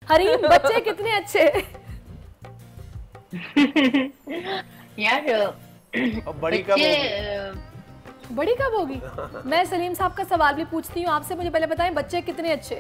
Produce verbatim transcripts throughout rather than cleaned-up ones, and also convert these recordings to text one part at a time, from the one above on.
हरीम बच्चे कितने अच्छे। यार अब बड़ी कब बच्चे बड़ी कब होगी? मैं सलीम साहब का सवाल भी पूछती हूँ आपसे, मुझे पहले बताएं बच्चे कितने अच्छे।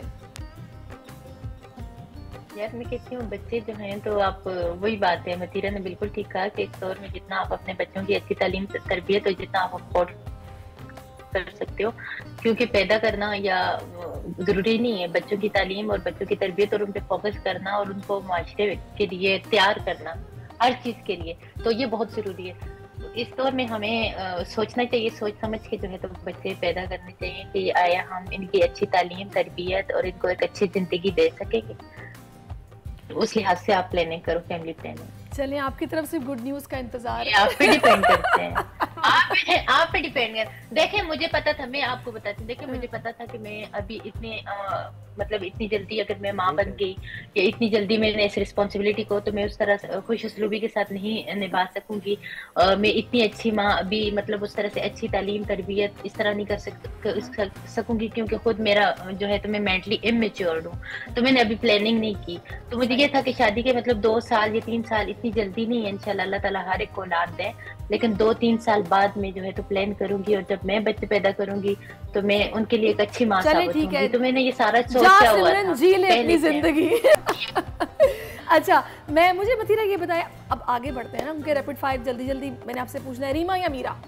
यार मैं कहती हूँ बच्चे जो हैं, तो आप वही बात है, मतीरा ने बिल्कुल ठीक कहा कि इस दौर में जितना आप अपने बच्चों की अच्छी तालीम तरबियत और जितना आप अफोर्ड कर सकते हो, क्योंकि पैदा करना या जरूरी नहीं है, बच्चों की तालीम और बच्चों की तरबियत और उन पे फोकस करना और उनको माशरे के लिए तैयार करना हर चीज के लिए, तो ये बहुत जरूरी है। तो इस दौर में हमें आ, सोचना चाहिए, सोच समझ के जो है तो बच्चे पैदा करने चाहिए कि आया हम इनकी अच्छी तालीम तरबियत और इनको एक अच्छी जिंदगी दे सकेंगे, तो उस लिहाज से आप प्लानिंग करो, फैमिली प्लानिंग। चलिए आपकी तरफ से गुड न्यूज का इंतजार, आप पे डिपेंड करते हैं, आप पे आप पे डिपेंड कर। देखें मुझे पता था, मैं आपको बताती हूँ, देखें मुझे पता था कि मैं अभी इतने आ, मतलब इतनी जल्दी अगर मैं माँ बन गई या इतनी जल्दी मैंने इस रिस्पॉन्सिबिलिटी को, तो मैं उस तरह खुश उसलूबी के साथ नहीं निभा सकूंगी। आ, मैं इतनी अच्छी माँ अभी मतलब उस तरह से अच्छी तालीम तरबियत इस तरह नहीं कर सक, सकूंगी, क्योंकि खुद मेरा जो है तो मैं मेंटली इमेच्योर्ड हूँ, तो मैंने अभी प्लानिंग नहीं की। तो मुझे ये था कि शादी के मतलब दो साल या तीन साल इतनी जल्दी नहीं है, इंशाल्लाह अल्लाह ताला हर एक को औलाद दे, लेकिन दो तीन साल बाद में जो है तो प्लान करूंगी, और जब मैं बच्चे पैदा करूंगी तो मैं उनके लिए एक अच्छी माँ साबित होंगी। तो मैंने ये सारा सोचा हुआ था, जी ले अपनी जिंदगी। अच्छा मैं मुझे मतीरा ये बताया, अब आगे बढ़ते हैं ना, उनके रैपिड फायर जल्दी जल्दी मैंने आपसे पूछना है, रीमा या मीरा?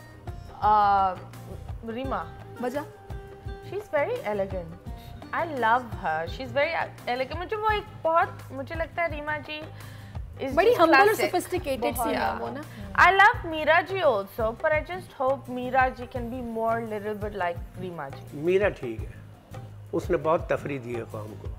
रीमा। वजह? She is very elegant, I love her, she is very elegant. मुझे वो एक बहुत, मुझे लगता है रीमा जी बड़ी हम्बल और सोफिस्टिकेटेड सी है वो ना। I love Meera ji also, but I just hope Meera ji can be more little bit like Reema ji. Meera ठीक है, उसने बहुत तफरी दी है कौम को।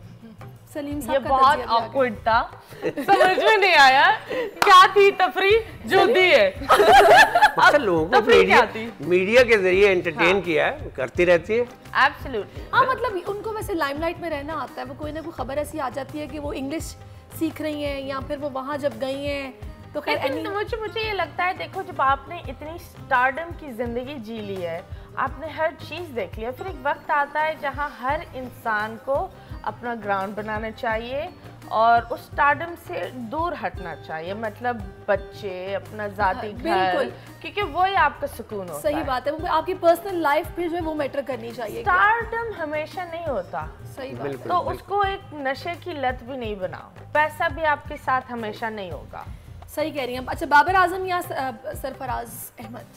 सलीम ये बहुत awkward था, समझ में नहीं आया क्या थी तफरी जो दी है। अच्छा लोगों को मीडिया मीडिया के जरिए एंटरटेन किया है, करती रहती है। Absolutely. हाँ मतलब उनको वैसे लाइमलाइट में रहना आता है, वो कोई ना कोई खबर ऐसी आ जाती है कि वो इंग्लिश सीख रही हैं या फिर वो वहाँ जब गई हैं तो खैर लेकिन मुझे मुझे ये लगता है, देखो जब आपने इतनी स्टारडम की जिंदगी जी ली है, आपने हर चीज़ देख लिया, फिर एक वक्त आता है जहाँ हर इंसान को अपना ग्राउंड बनाना चाहिए और उस स्टारडम से दूर हटना चाहिए, मतलब बच्चे, अपना जाती घर, क्योंकि वो ही आपका सुकून होता सही है। बात है, वो आपकी पर्सनल लाइफ भी जो है वो मैटर करनी चाहिए। स्टारडम हमेशा नहीं होता, सही बात है। तो उसको एक नशे की लत भी नहीं बनाओ, पैसा भी आपके साथ हमेशा नहीं होगा। सही कह रही हैं। अच्छा बाबर आजम या Sarfaraz Ahmad?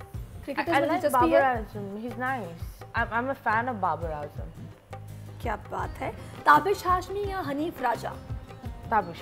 I like Babar Azam. He's nice. I'm I'm a fan of Babar Azam. क्या बात है। ताबिश हाशमी या हनीफ राजा? ताबिश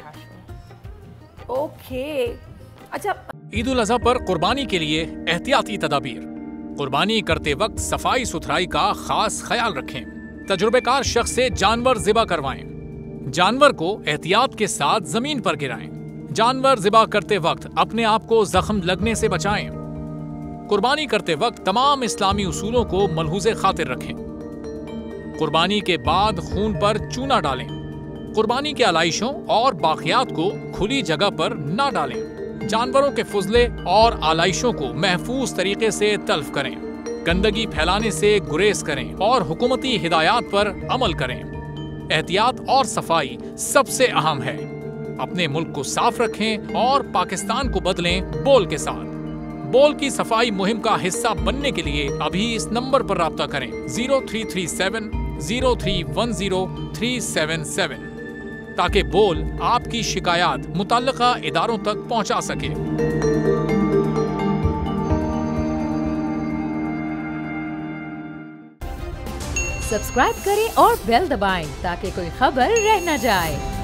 हाशमी। ओके। अच्छा ईद उल अज़हा पर कुर्बानी के लिए एहतियाती तदाबीर। कुर्बानी करते वक्त सफाई सुथराई का खास ख्याल रखें। तजुर्बेकार शख्स से जानवर ज़िबा करवाएं। जानवर को एहतियात के साथ जमीन पर गिराएं। जानवर ज़िबा करते वक्त अपने आप को जख्म लगने से बचाएं। कुर्बानी करते वक्त तमाम इस्लामी उसूलों को मलहूज़े खातिर रखें। कुर्बानी के बाद खून पर चूना डालें। कुर्बानी के आलाइशों और बाकियात को खुली जगह पर ना डालें। जानवरों के फुजले और आलाइशों को महफूज तरीके से तल्फ करें। गंदगी फैलाने से गुरेज करें और हुकूमती हिदायत पर अमल करें। एहतियात और सफाई सबसे अहम है। अपने मुल्क को साफ रखें और पाकिस्तान को बदलें बोल के साथ। बोल की सफाई मुहिम का हिस्सा बनने के लिए अभी इस नंबर पर राब्ता करें zero three three seven zero three one zero three seven seven, ताकि बोल आपकी शिकायत मुतल्लिका इदारों तक पहुंचा सके। सब्सक्राइब करें और बेल दबाएं ताकि कोई खबर रह न जाए।